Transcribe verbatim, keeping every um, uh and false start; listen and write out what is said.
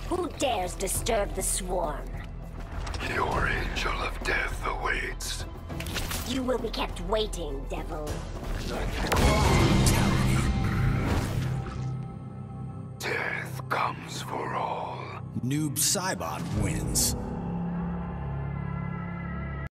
Who dares disturb the swarm? Your angel of death awaits. You will be kept waiting, devil. Death comes for all. Noob Saibot wins.